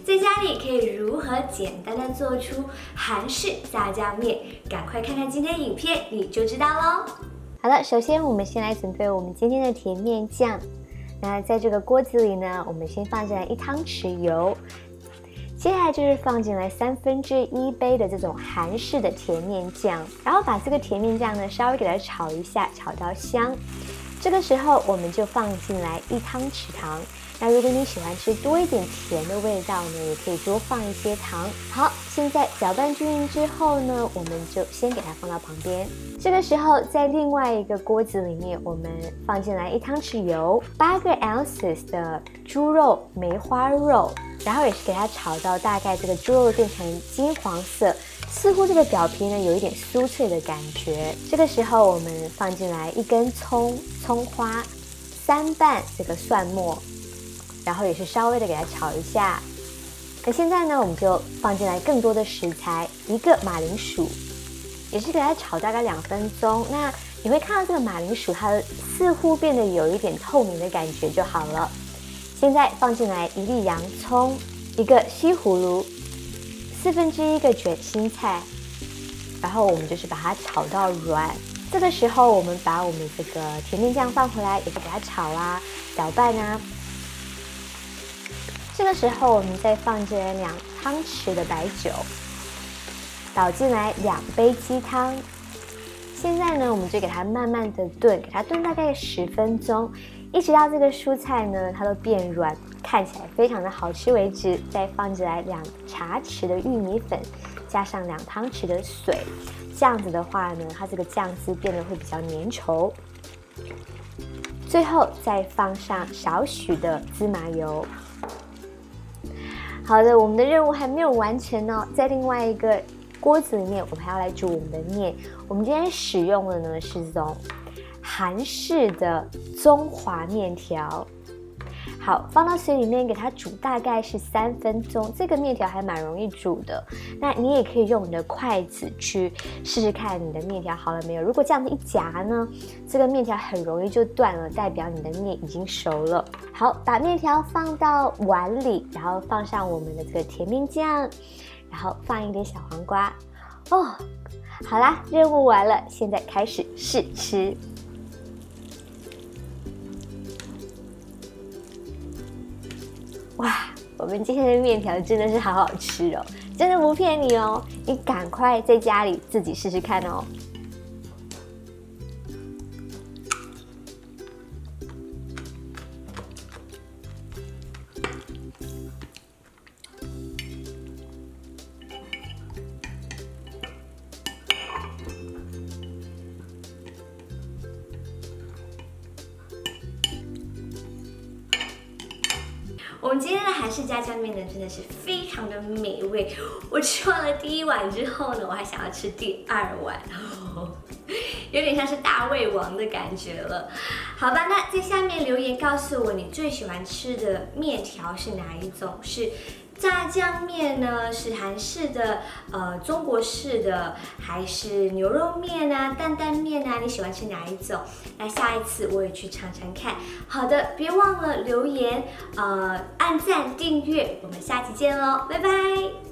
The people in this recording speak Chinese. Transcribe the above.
在家里可以如何简单的做出韩式炸酱面？赶快看看今天的影片，你就知道喽。好了，首先我们先来准备我们今天的甜面酱。那在这个锅子里呢，我们先放进来1汤匙油，接下来就是放进来1/3杯的这种韩式的甜面酱，然后把这个甜面酱呢稍微给它炒一下，炒到香。这个时候我们就放进来1汤匙糖。那如果你喜欢吃多一点甜的味道呢，也可以多放一些糖。好，现在搅拌均匀之后呢，我们就先给它放到旁边。这个时候，在另外一个锅子里面，我们放进来1汤匙油，8个 ounces 的猪肉梅花肉，然后也是给它炒到大概这个猪肉变成金黄色，似乎这个表皮呢有一点酥脆的感觉。这个时候，我们放进来1根葱花，3瓣这个蒜末。然后也是稍微的给它炒一下。那现在呢，我们就放进来更多的食材，1个马铃薯，也是给它炒大概2分钟。那你会看到这个马铃薯它似乎变得有一点透明的感觉就好了。现在放进来1粒洋葱，1个西葫芦，1/4个卷心菜，然后我们就是把它炒到软。这个时候我们把我们这个甜面酱放回来，也是给它炒啊，搅拌啊。这个时候，我们再放进来2汤匙的白酒，倒进来2杯鸡汤。现在呢，我们就给它慢慢的炖，给它炖大概10分钟，一直到这个蔬菜呢它都变软，看起来非常的好吃为止。再放进来2茶匙的玉米粉，加上2汤匙的水，这样子的话呢，它这个酱汁变得会比较粘稠。最后再放上少许的芝麻油。好的，我们的任务还没有完成哦，在另外一个锅子里面，我们还要来煮我们的面。我们今天使用的呢是这种韩式的中华面条。好，放到水里面给它煮大概是3分钟，这个面条还蛮容易煮的。那你也可以用你的筷子去试试看你的面条好了没有。如果这样子一夹呢，这个面条很容易就断了，代表你的面已经熟了。好，把面条放到碗里，然后放上我们的这个甜面酱，然后放一点小黄瓜。哦，好啦，任务完了，现在开始试吃。哇，我们今天的面条真的是好好吃哦，真的不骗你哦，你赶快在家里自己试试看哦。我们今天的韩式炸酱面呢，真的是非常的美味。我吃完了第1碗之后呢，我还想要吃第2碗，有点像是大胃王的感觉了。好吧，那在下面留言告诉我你最喜欢吃的面条是哪一种？是炸酱面呢？是韩式的、中国式的，还是牛肉面啊、担担面啊？你喜欢吃哪一种？那下一次我也去尝尝看。好的，别忘了留言、按赞、订阅，我们下期见喽，拜拜。